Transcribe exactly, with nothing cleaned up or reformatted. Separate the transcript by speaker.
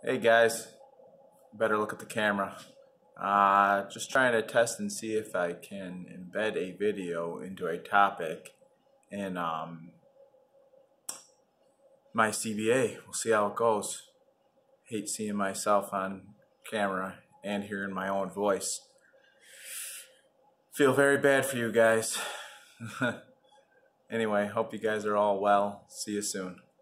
Speaker 1: Hey guys, better look at the camera. Uh, just trying to test and see if I can embed a video into a topic in um, my C B A. We'll see how it goes. Hate seeing myself on camera and hearing my own voice. Feel very bad for you guys. Anyway, hope you guys are all well. See you soon.